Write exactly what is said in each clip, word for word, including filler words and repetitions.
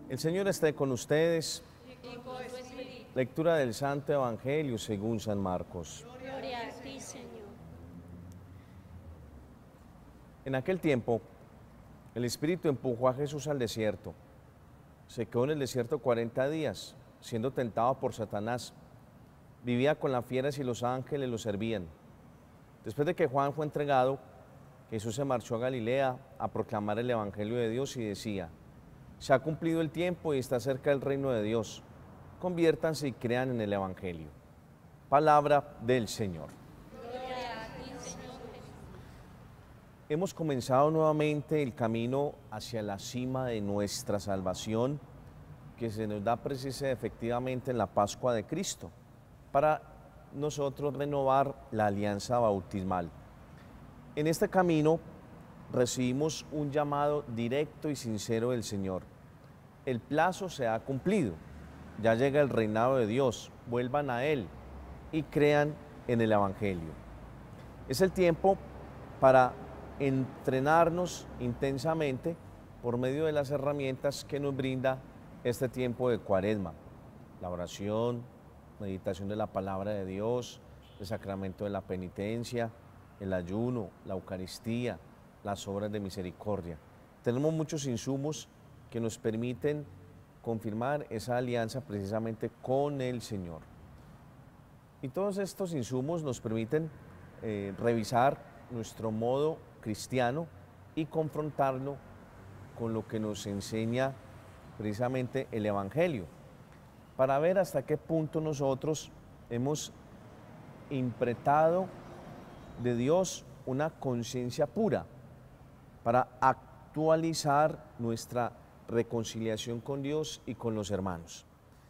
El Señor esté con ustedes. y con tu espíritu. Lectura del Santo Evangelio según San Marcos. Gloria a ti, Señor. En aquel tiempo, el Espíritu empujó a Jesús al desierto. Se quedó en el desierto cuarenta días, siendo tentado por Satanás. Vivía con las fieras y los ángeles lo servían. Después de que Juan fue entregado, Jesús se marchó a Galilea a proclamar el Evangelio de Dios y decía: se ha cumplido el tiempo y está cerca el reino de Dios. Conviértanse y crean en el Evangelio. Palabra del Señor. Gloria a ti, Señor. Hemos comenzado nuevamente el camino hacia la cima de nuestra salvación, que se nos da precisa efectivamente en la Pascua de Cristo, para nosotros renovar la alianza bautismal. En este camino recibimos un llamado directo y sincero del Señor. El plazo se ha cumplido, ya llega el reinado de Dios, vuelvan a Él y crean en el Evangelio. Es el tiempo para entrenarnos intensamente por medio de las herramientas que nos brinda este tiempo de Cuaresma: la oración, meditación de la palabra de Dios, el sacramento de la penitencia, el ayuno, la Eucaristía, las obras de misericordia. Tenemos muchos insumos que nos permiten confirmar esa alianza precisamente con el Señor. Y todos estos insumos nos permiten eh, revisar nuestro modo cristiano y confrontarlo con lo que nos enseña precisamente el Evangelio, para ver hasta qué punto nosotros hemos impretado de Dios una conciencia pura, para actualizar nuestra reconciliación con Dios y con los hermanos.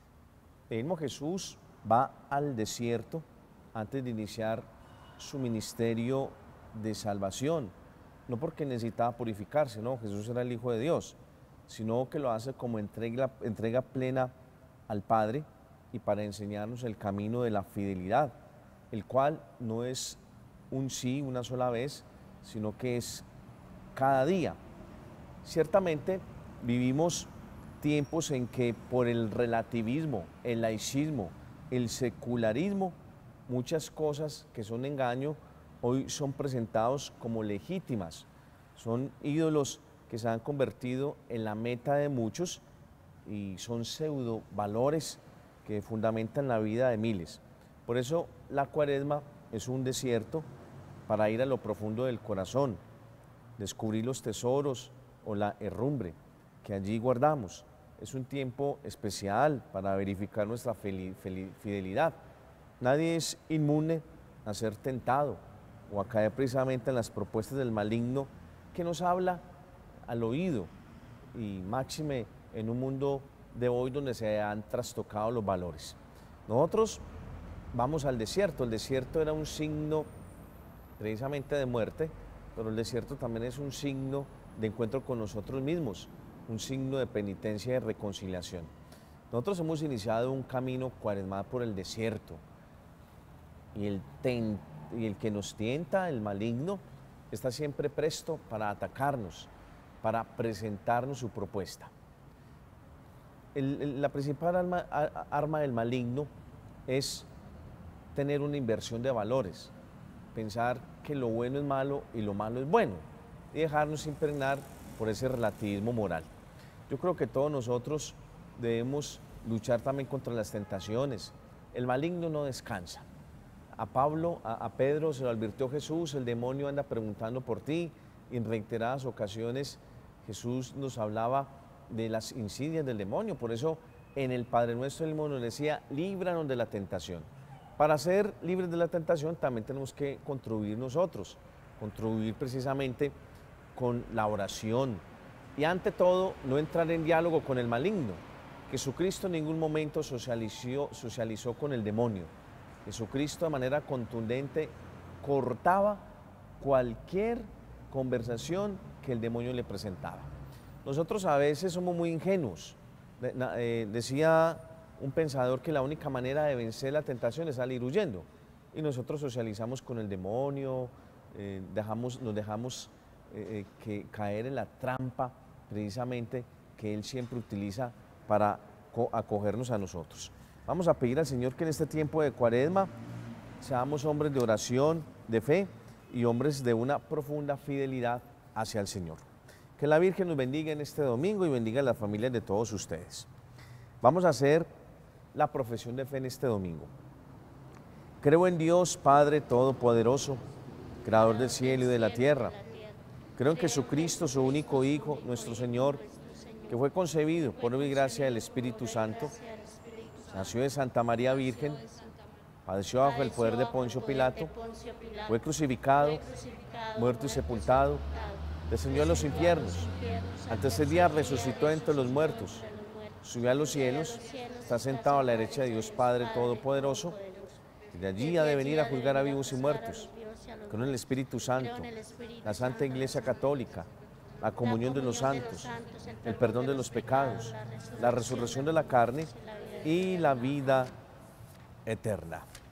El mismo Jesús va al desierto antes de iniciar su ministerio de salvación, no porque necesitaba purificarse, no, Jesús era el Hijo de Dios, sino que lo hace como entrega, entrega plena al Padre y para enseñarnos el camino de la fidelidad, el cual no es un sí una sola vez, sino que es cada día. Ciertamente vivimos tiempos en que por el relativismo, el laicismo, el secularismo, muchas cosas que son engaño hoy son presentados como legítimas. Son ídolos que se han convertido en la meta de muchos y son pseudo valores que fundamentan la vida de miles. Por eso la Cuaresma es un desierto para ir a lo profundo del corazón, descubrir los tesoros o la herrumbre que allí guardamos. Es un tiempo especial para verificar nuestra fidelidad. Nadie es inmune a ser tentado o a caer precisamente en las propuestas del maligno que nos habla al oído, y máxime en un mundo de hoy donde se han trastocado los valores. Nosotros vamos al desierto. El desierto era un signo precisamente de muerte, pero el desierto también es un signo de encuentro con nosotros mismos, un signo de penitencia y de reconciliación. Nosotros hemos iniciado un camino cuaresmal por el desierto, y el, ten, y el que nos tienta, el maligno, está siempre presto para atacarnos, para presentarnos su propuesta. El, el, la principal arma, a, arma del maligno es tener una inversión de valores, pensar que lo bueno es malo y lo malo es bueno, y dejarnos impregnar por ese relativismo moral. Yo creo que todos nosotros debemos luchar también contra las tentaciones. El maligno no descansa. A Pablo, a, a Pedro se lo advirtió Jesús: el demonio anda preguntando por ti, y en reiteradas ocasiones Jesús nos hablaba de las insidias del demonio. Por eso en el Padre Nuestro el demonio decía: líbranos de la tentación. Para ser libres de la tentación también tenemos que contribuir nosotros, contribuir precisamente con la oración y ante todo no entrar en diálogo con el maligno. Jesucristo en ningún momento socializó, socializó con el demonio. Jesucristo de manera contundente cortaba cualquier conversación que el demonio le presentaba. Nosotros a veces somos muy ingenuos. Eh, decía un pensador que la única manera de vencer la tentación es salir huyendo, y nosotros socializamos con el demonio, eh, dejamos, nos dejamos eh, que caer en la trampa precisamente que él siempre utiliza para acogernos a nosotros. Vamos a pedir al Señor que en este tiempo de Cuaresma seamos hombres de oración, de fe y hombres de una profunda fidelidad hacia el Señor. Que la Virgen nos bendiga en este domingo y bendiga a las familias de todos ustedes. Vamos a hacer la profesión de fe en este domingo. Creo en Dios, Padre Todopoderoso, Creador del cielo y de la tierra. Creo en Jesucristo, su único Hijo, nuestro Señor, que fue concebido por obra y gracia del Espíritu Santo, nació de Santa María Virgen, padeció bajo el poder de Poncio Pilato, fue crucificado, muerto y sepultado, descendió a los infiernos, al tercer día resucitó entre los muertos, subió a los cielos, está sentado a la derecha de Dios Padre Todopoderoso, y de allí ha de venir a juzgar a vivos y muertos. Creo en el Espíritu Santo, la Santa Iglesia Católica, la comunión de los santos, el perdón de los pecados, la resurrección de la carne y la vida eterna.